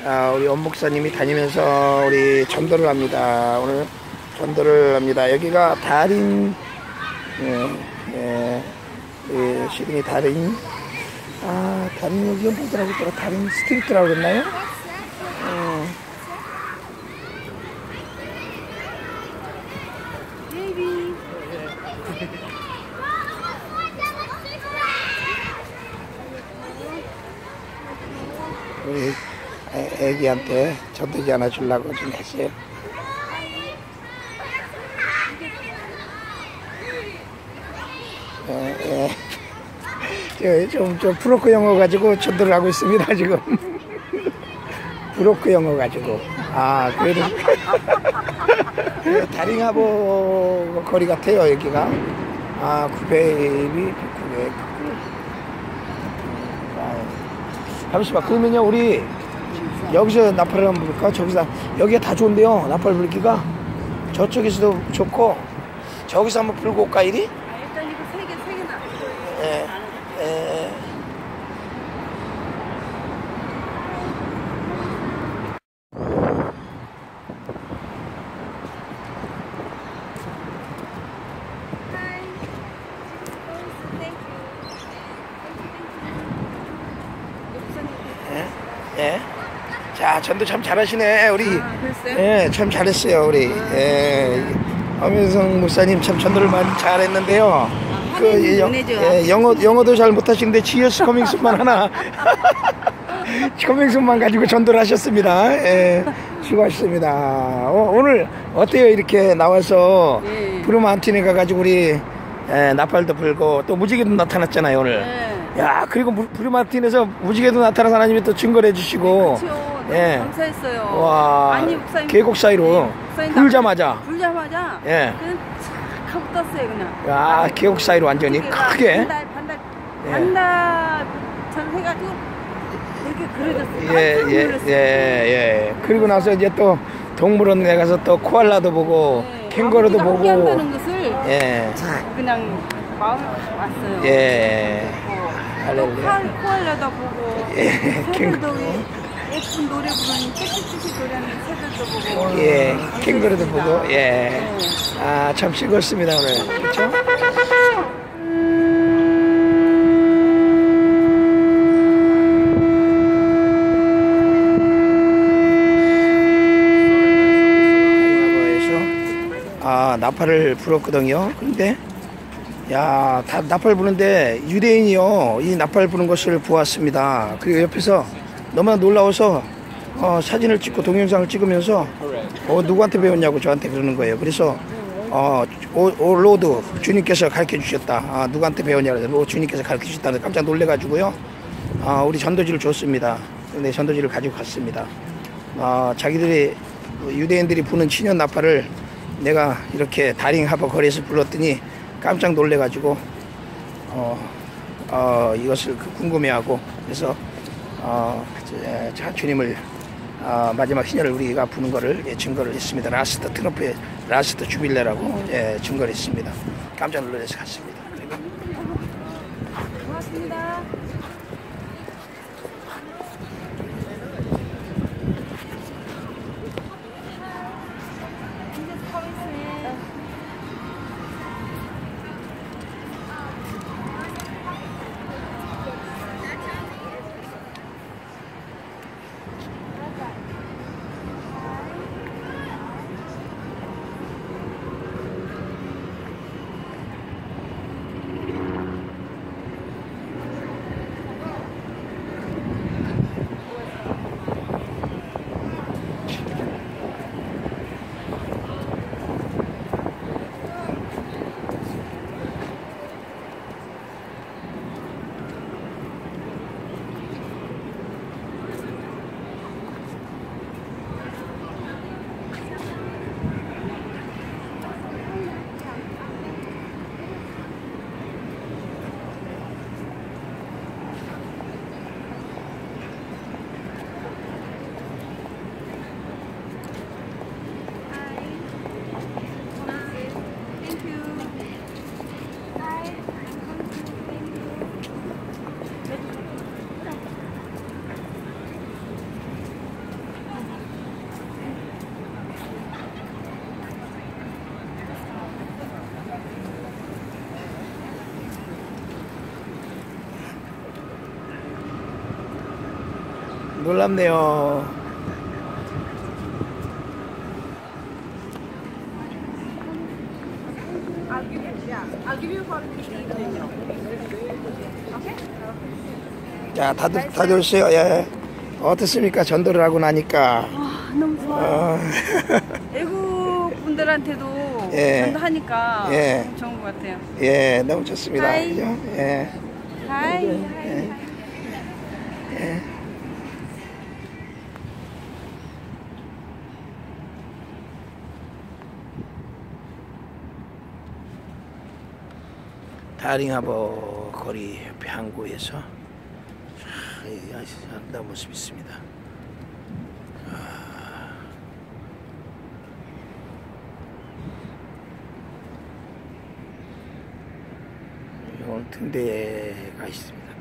우리 엄 목사님이 다니면서 우리 전도를 합니다. 오늘 전도를 합니다. 여기가 다린, 시드니 다린, 다린 여기 뭐더라고 있더라. 다린 스트리트라고 그랬나요? 우리 애기한테 전도지 하나 주려고 좀 했어요. 좀 브로크 영어 가지고 전도를 하고 있습니다 지금. 브로크 영어 가지고. 그래도 다링하고 거리 같아요 여기가. 구베이비 구베. 잠시만, 그러면요 우리 여기서 나팔을 한번 불까? 저기서, 여기가 다 좋은데요 나팔 불기가. 저쪽에서도 좋고 저기서 한번 불고 올까 이리? 일단 이거 세 개나. 자, 전도 참 잘하시네 우리. 참 잘했어요 우리. 엄윤성 목사님 참 전도를 많이 잘했는데요. 영어도 잘 못하시는데 지어스 커밍슨만 하나 커밍슨만 가지고 전도를 하셨습니다. 수고하셨습니다. 오늘 어때요? 이렇게 나와서 브루마운틴에 가가지고 우리 나팔도 불고 또 무지개도 나타났잖아요 오늘. 야, 그리고 브루마운틴에서 무지개도 나타나서 하나님이 또 증거를 해주시고. 감사했어요. 와, 아니, 목사님, 계곡 사이로 불자마자 그냥 탁 하고 떴어요 그냥. 야, 계곡 사이로 완전히 크게 반달 전 해가지고 이렇게 그려졌어요. 그리고 나서 이제 또 동물원에 가서 또 코알라도 보고 캥거루도 보고. 한다는 것을 그냥 마음에 왔어요. 할렐루야. 코알라도 보고 새들도 예쁜 노래 부르는 짹짹짹 노래하는 새들도 보고. 캥거루도 보고. 참 즐거웠습니다 오늘. 그렇죠? 나팔을 불었거든요. 근데 야, 다 나팔 부는데 유대인이요 이 나팔 부는 것을 보았습니다. 그리고 옆에서 너무나 놀라워서 사진을 찍고 동영상을 찍으면서 누구한테 배웠냐고 저한테 그러는 거예요. 그래서 로드 주님께서 가르쳐 주셨다. 누구한테 배웠냐고 로드 주님께서 가르쳐 주셨다는 깜짝 놀래가지고요. 우리 전도지를 줬습니다. 근데 전도지를 가지고 갔습니다. 자기들이 유대인들이 부는 신년 나팔을 내가 이렇게 다링 하버 거리에서 불렀더니 깜짝 놀래가지고 이것을 궁금해하고, 그래서 주님을 마지막 신년을 우리가 부는 거를 증거를 했습니다. 라스트 트럼프의 라스트 주빌레라고 증거를 했습니다. 깜짝 놀라서 갔습니다. 고맙습니다. 놀랍네요. 자, 다들 오세요. 예. 어떻습니까? 전도를 하고 나니까. 와, 너무 좋아요. 외국 분들한테도 예. 전도하니까 예. 너무 좋은 것 같아요. 예, 너무 좋습니다. 하이. 그죠? 예. 하이. 예. 다링하버 거리 옆에 항구에서 아주 아름다운 모습이 있습니다. 오늘 등대가 있습니다.